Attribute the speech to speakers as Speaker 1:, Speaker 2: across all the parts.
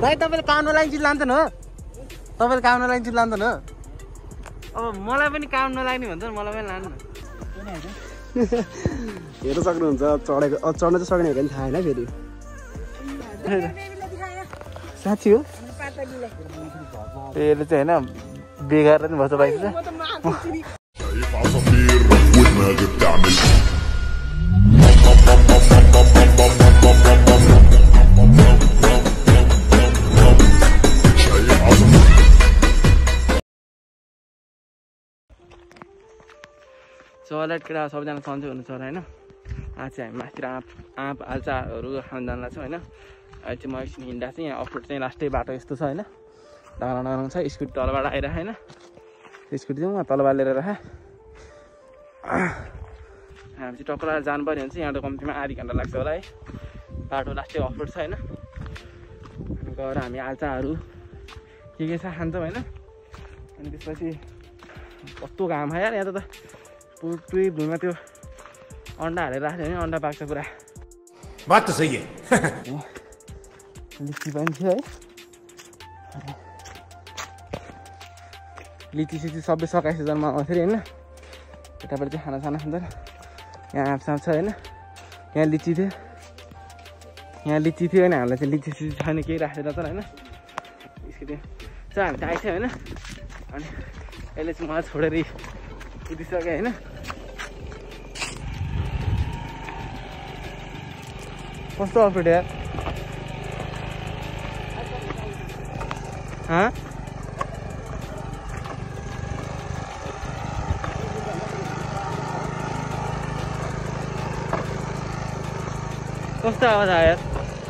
Speaker 1: भाइ तपाईँले काम नलाग्ने चिज लान्छ न तपाईँले काम नलाग्ने चिज लान्छ न अब मलाई पनि काम नलाग्ने भन्छ मलाई पनि लानु न
Speaker 2: हेर्न सक्नुहुन्छ चढेको चढ्न चाहिँ सक्ने हो कि थाहा होइन फेरि
Speaker 1: साँच्ची हो यसले चाहिँ होइन बेगार नि भन्छ भाइ चलेट केटा सबैजना सन्चै हुनुहुन्छ होला होइन आज चाहिँ हामी माथितिर आँप आल्चाहरू खान जान लाग्छौँ होइन अहिले चाहिँ म एकछिन हिँड्दा चाहिँ यहाँ अफरोड चाहिँ लास्टै बाटो यस्तो छ होइन डाँडा डाँडा छ स्कुटी तलबाट आइरह होइन स्कुटी चाहिँ उहाँ तलबाट लिएर राख हामी चाहिँ टक्कर जानु पऱ्यो भने चाहिँ यहाँ त कम्तीमा आधी घन्टा लाग्छ होला है बाटो लास्टै अफरोड छ होइन गएर हामी आल्चाहरू के छ खान्छौँ होइन अनि त्यसपछि कस्तो घाम खायो यार यहाँ त पुरै भुइँमा त्यो अन्डा हालेर राख्यो भने अन्डा पाक्छ पुरा
Speaker 3: बात त सही है
Speaker 1: लिची पनि थियो है लिची सिची सबै सकाइस जन्म आउँथ्यो अरे होइन यताबाट चाहिँ खानासाना खान्छ यहाँ आँपसाप छ होइन यहाँ लिची थियो होइन हामीलाई चाहिँ लिची सिची छैन केही राखेर त होइन यसको त्यो चाहिँ हामी त आइथ्यो होइन अनि यसले चाहिँ मलाई छोडेर कुदिसक्यो होइन कस्तो अफरोड यार कस्तो आवाज आयो यार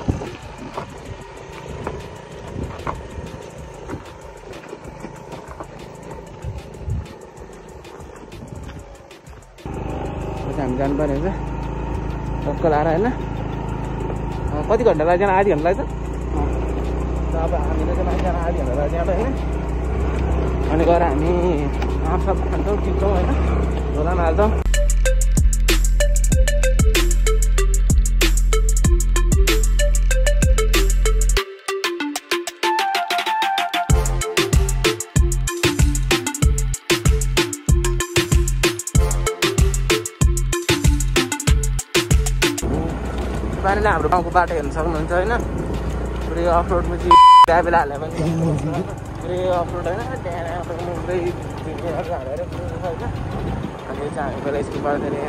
Speaker 1: हामी जानु पर्यो होइन टक्क लाएर होइन कति घन्टा लाग्छ आधी घन्टा लाग्छ अब हामीले चाहिँ मान्छे आधी घन्टा लाग्छ यहाँ होइन अनि गएर हामी आँपसाप खान्छौँ टिप्छौँ होइन झोलामा हाल्छौँ पानीले हाम्रो गाउँको बाटो हेर्न सक्नुहुन्छ होइन पुरै अफरोडमा चाहिँ ड्राइभर हाल्यो भने पुरै अफरोड होइन त्यहाँ पुरै हालेर होइन अनि चाहिँ हामी पहिला स्कुल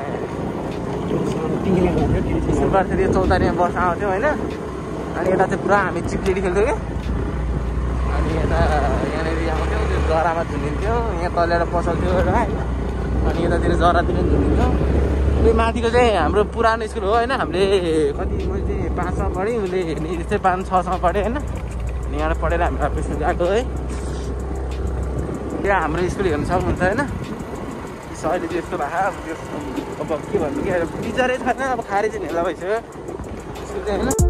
Speaker 1: पढ्दाखेरि चौतारीमा बस आउँथ्यौँ होइन अनि यता चाहिँ पुरा हामी चिप्लेटी खेल्थ्यौँ क्या अनि यता यहाँनिर आउँथ्यौँ त्यो जरामा धुलिन्थ्यौँ यहाँ तलेर पसल्थ्यो होइन अनि यतातिर जरातिर धुलिन्थ्यौँ उयो माथिको चाहिँ हाम्रो पुरानो स्कुल हो होइन हामीले कति मैले चाहिँ 5 पढेँ उसले यस्तै 5-6 पढेँ होइन अनि यहाँबाट पढेर हामी वापस गएको है त्यहाँ हाम्रो स्कुल हेर्नु सक्नुहुन्छ होइन अहिले चाहिँ यस्तो भएको अब के भन्नु कि टिचरै छैन अब खारे चाहिँ हेला भइसक्यो स्कुल चाहिँ होइन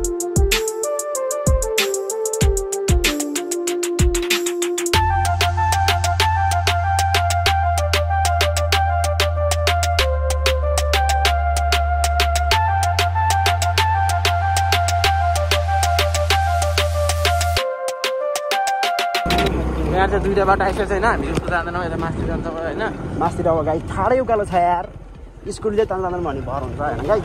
Speaker 1: यहाँ चाहिँ दुईवटा बाटो आइसकेको छैन हामी उस्तो जाँदैनौँ यता मास्तिर जान्छौँ होइन
Speaker 2: मास्तिर अब गाई ठाडै उकालो छ यार स्कुल चाहिँ तल जाँदैन भने भर हुन्छ होइन गाई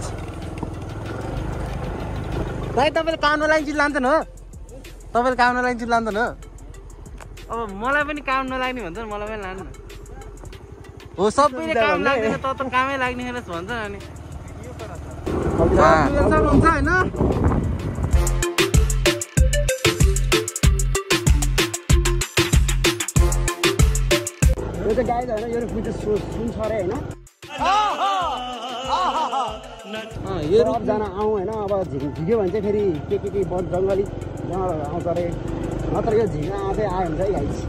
Speaker 1: भाइ तपाईँले काम नलाग्ने चिज लान्छ न तपाईँले काम नलाग्ने चिज लान्छ न अब मलाई पनि काम नलाग्ने भन्छ मलाई पनि लानु न हो सबैले काम लाग्दैन त कामै लाग्ने खेलस् भन्छ अनि सक्नुहुन्छ होइन
Speaker 2: यो चाहिँ गाई होइन यो कुन चाहिँ सुन छ अरे होइन यो रुखजना आउँ होइन अब झिक्यो भने चाहिँ फेरि के वन जङ्गली जनावरहरू आउँछ अरे नत्र यो झिङ्गा आउँदै आयो भने चाहिँ गाई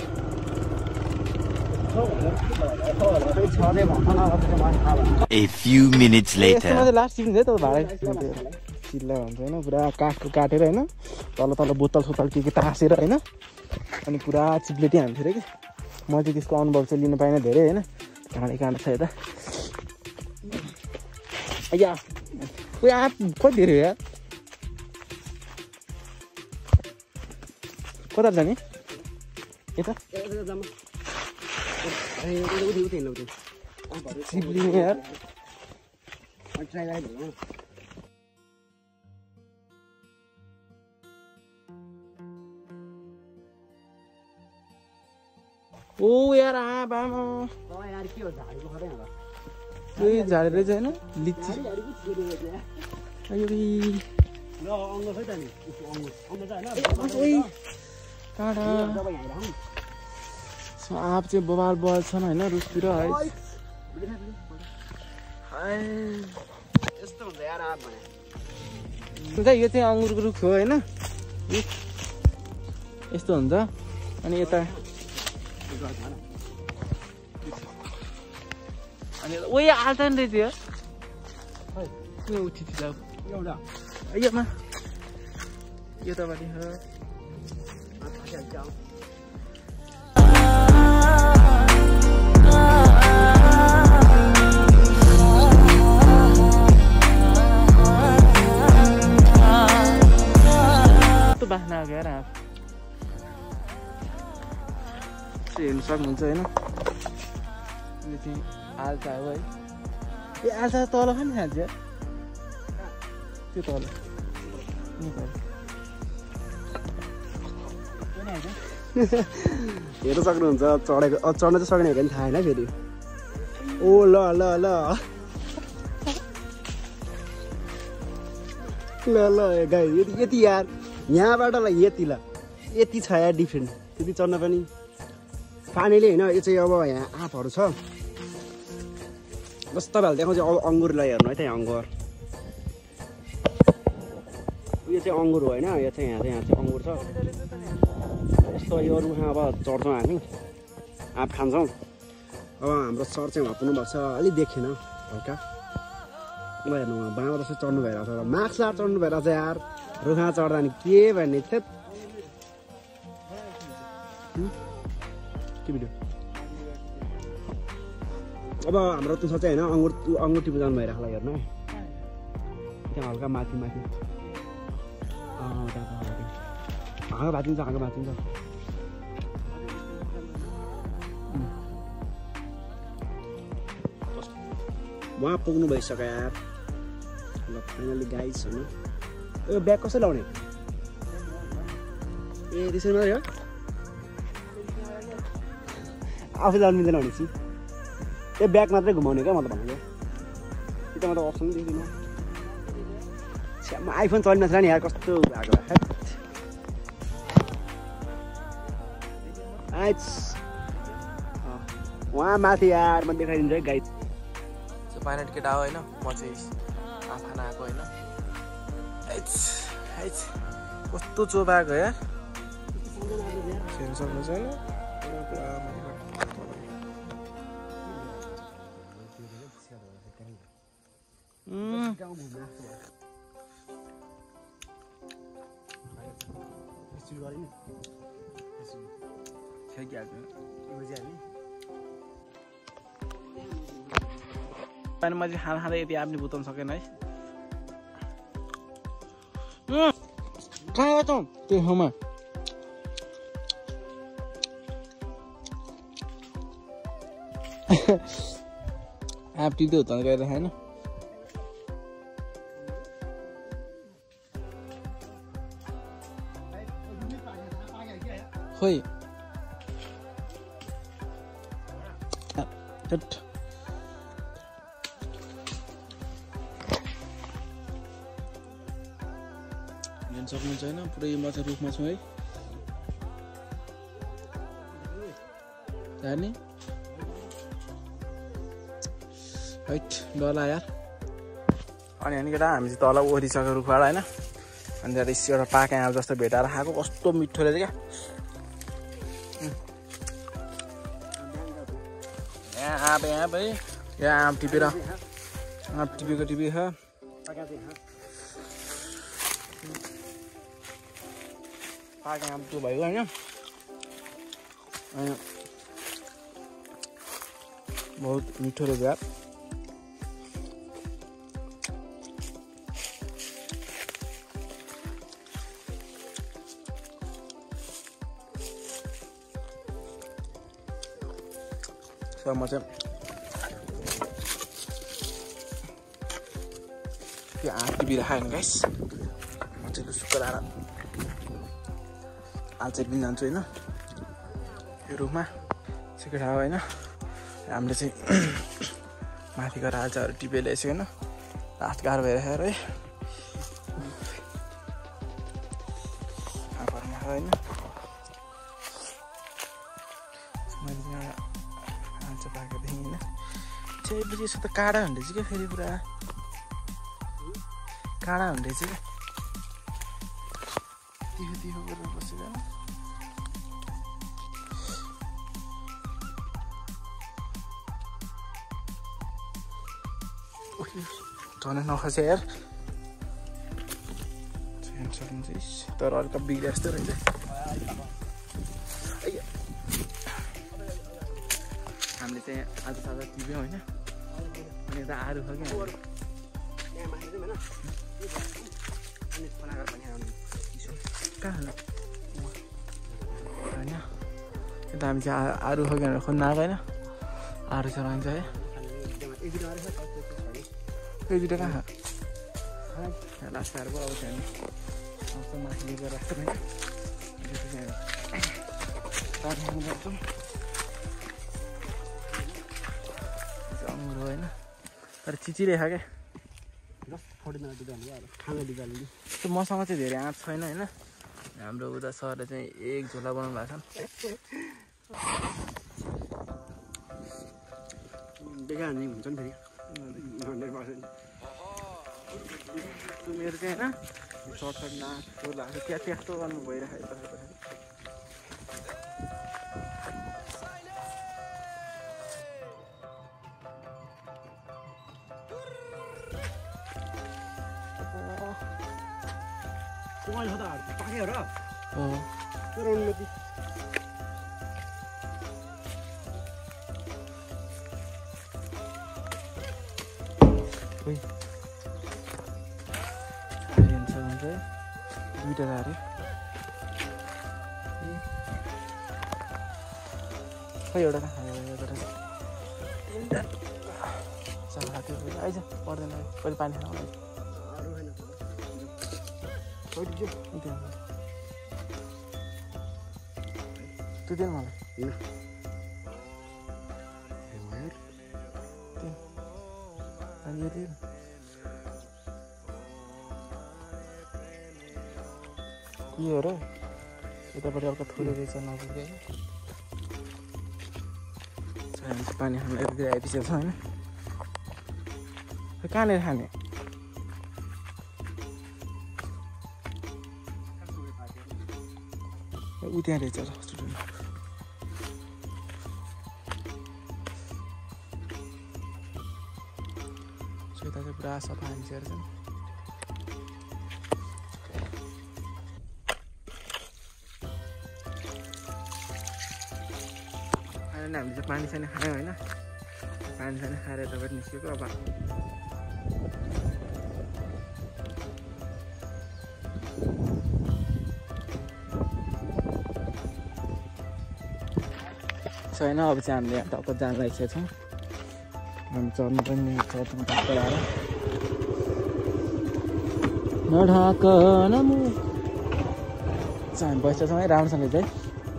Speaker 4: A few minutes later.
Speaker 1: Last सिक्नु त भाडा चिल्ला भन्छ होइन पुरा काठको काटेर होइन तल बोतल सोतल के तासेर होइन अनि पुरा चिप्लेटी हान्थ्यो अरे कि म चाहिँ त्यसको अनुभव चाहिँ लिनु पाइनँ धेरै होइन काँडै छ यता या उयो आँप कति धेरै हो यार कता जाने यता सिब्लिङ यार ओ यार आमा
Speaker 2: यार के हो झाडीको खतै होला
Speaker 1: ए झाडी रहेछ हैन लिच्ची अयो
Speaker 2: ल अंग छ त नि अंग छ हैन
Speaker 1: टाढा साप चाहिँ बबाल बल छन् हैन रुखतिर है
Speaker 2: यस्तो हुन्छ यार आप
Speaker 1: यो
Speaker 2: भने
Speaker 1: चाहिँ अङ्गुरको रुख हो हैन यस्तो हुन्छ अनि यता अनि ओइ आल्टन रहेछ यो यो उठी जाऊ
Speaker 2: एउटा
Speaker 1: अयमा यो तपाईले हो तो बाख्ना आ गया आप हेर्नु सक्नुहुन्छ होइन यो चाहिँ आल्टा हो है ए आल्टा तल खाने खान्छ त्यो तल
Speaker 2: हेर्न सक्नुहुन्छ चढेको चढ्न चाहिँ सक्ने हो कि थाहा होइन फेरि ओ ल ल ल ल ल गाई यति यार यहाँबाट ल यति छ यार डिफ्रेन्ट त्यति चढ्न पनि पानीले होइन यो चाहिँ अब यहाँ आँपहरू छ बस तपाईँहरूले देखाउँछ अब अङ्गुरलाई हेर्नु है त यहाँ अङ्गुर यो चाहिँ अङ्गुर हो होइन यो चाहिँ यहाँ चाहिँ अङ्गुर छ यस्तो यो रुखमा अब चढ्छौँ हामी आँप खान्छौँ अब हाम्रो सर चाहिँ उहाँ पुग्नुभएको छ अलिक देखेन हल्का ल हेर्नु उहाँ बाँमा जस्तो चढ्नु भइरहेको छ माक्स लाएर चढ्नु भइरहेको छ यार रुखमा चढ्दा नि के भन्ने थियो के भिडियो अब हाम्रो त्यो छ चाहिँ होइन अङ्गुर टिप्नु जानु भइरहेको होला हेर्नु त्यहाँ हल्का माथि हाँगो भाँचिन्छ उहाँ पुग्नु भइसक्यो यार ल फाइनली गाइस होइन यो ब्याग कसरी लाउने ए त्यसरी मात्रै हो आफै जानु मिल्दैन भनेपछि यो ब्याग मात्रै घुमाउने क्या मतलब भनेको त्यो त अप्सन देख्दिनँ म आइफोन चलिन छ नि यार कस्तो भएको उहाँ माथि यार म देखाइदिन्छु है गाइड
Speaker 1: पाइलट केटा हो होइन म चाहिँ आफाना आएको होइन कस्तो चोबाएको यार हेर्नु सक्नुहुन्छ होइन पानीमा चाहिँ खाना खाँदा यति आफूले बुताउन सकेन है कहाँ गयो त त्यो ठाउँमा आँप टिप्दै हो त गएर होइन खोइ हेर्नु सक्नुहुन्छ होइन पुरै माथि रुखमा छौँ है जाने हैट डरला यार अनि केटा हामी चाहिँ तल ओरिसक्यो रुखबाट होइन अनि त्यहाँ एउटा पाके आँप जस्तो भेटाएर खाएको कस्तो मिठो रहेछ क्या यहाँ आँप है यहाँ आँप टिपेर आँप टिपेको पाके आँप त्यो भयो होइन बहुत मिठो रहेछ यार सो म चाहिँ त्यो टिभी राखेन गाइस म चाहिँ सुक्कर आएर हाल चाहिँ पनि जान्छु होइन यो रुममा सिकेर आयो होइन हामीले चाहिँ माथि गएर हाल्छहरू टिपेर ल्याइसक्यो होइन लास्ट गाह्रो भइरहेको है होइन मैले यहाँ हाल्छ पाएको थिएँ होइन चाहिँ यसो त काँडा हुँदैछ क्या फेरि पुरा काँडा हुँदैछ क्या तिखो तिखो गरेर बसेर झन् नखसे यार तर अलिक बिग्रे जस्तो रहेछ हामीले चाहिँ आज ताजा टिप्यौँ होइन अनि यता आरू छ क्या कहाँ होइन यता हामी चाहिँ आरू छ भनेर खोज्न आएको होइन आरू चलाइन्छ है यो दुइटा कहाँ लास्टहरू पो आउँछ हामी माथि लिएर राख्छ होइन अङ्गुर होइन तर चिचिरहेछ क्या त्यो मसँग चाहिँ धेरै आँट छैन होइन हाम्रो उता सरले चाहिँ एक झोला बनाउनु भएको छ नि मेरो चाहिँ होइन सर्टकट नाकको लाग्छ त्यहाँ त्यस्तो गर्नु भइरहेको दुईटा अरे खै एउटा कहाँ आइज पर्दैन कहिले पानी खानु तँ दिनु मलाई के हो र यतापट्टि अर्को थोरै रहेछ नपुग्दै हामी चाहिँ पानी खानु यति आइपुगेको छ होइन कहाँनिर खाने उ त्यहाँ रहेछ हस्पिटलमा यता चाहिँ पुरा सफा हानिसकेको छ हामीले चाहिँ पानी सानी खायौँ होइन पानी सानी खाएर यताबाट निस्केको अब छैन अब चाहिँ हामीले यहाँ टक्क जान लागिसकेको छौँ हामी चढ्नु पनि चढ्छौँ टक्क लगाएर नढाक नमु हामी बसेछौँ है राम्रोसँगले चाहिँ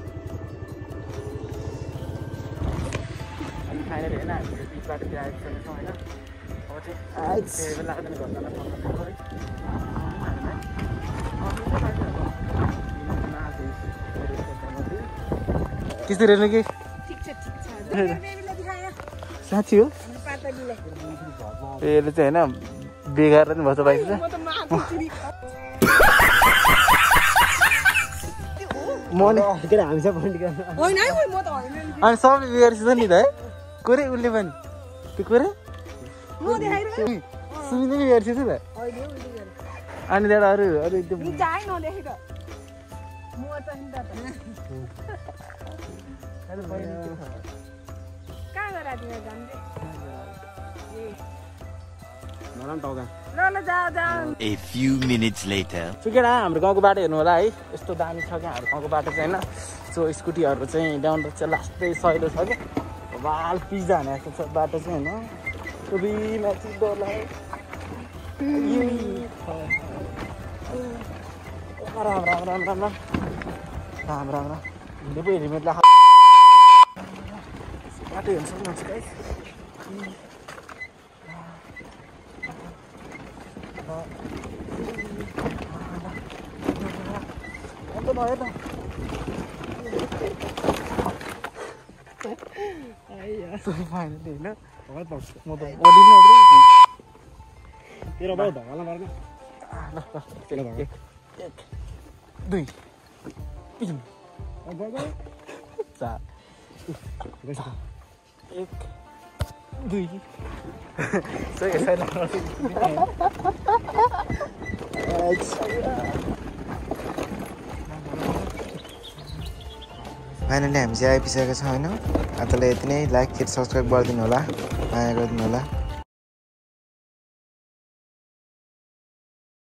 Speaker 1: फाइनली होइन हामीले बिच बाटोतिर आइसकेको छौँ होइन अब चाहिँ लाग्दैन घरलाई त्यस्तो रहेन कि साँच्ची हो यसले चाहिँ होइन बेगाएर नि भन्छ पाइन्छ म नि हामी सब अनि सबै बिगार्छ नि त है कोरे उसले पनि त्यो कोरे सुमिले पनि बिगार्छ त अनि त्यहाँबाट अरू एकदम
Speaker 4: A few minutes later.
Speaker 1: सुकेडा हाम्रो गाउँको बाटो हेर्नु होला है यस्तो दामी छ क्या हाम्रो गाउँको बाटो चाहिँ होइन सो स्कुटीहरू चाहिँ ल्याउनु चाहिँ लास्टै सहिलो छ क्या
Speaker 2: बाल पिज्जा हाने जस्तो छ बाटो चाहिँ होइन उभी माथि डर लाग्यो राम राम राम राम राम राम राम राम हिँड्दै पो हेलिमेट ला बाटो हेर्नु सक्नुहुन्छ गाइस अन्त नहेर न फाइनली होइन म त ओर्दिनँ तेरो बाउ धगाला मार्न ल ल 1 2 3 4 1 2 सही छैन
Speaker 1: फाइनली हामी चाहिँ आइपुगेका छौँ होइन आजलाई यति नै लाइक सब्सक्राइब गरिदिनु होला माया गरिदिनु होला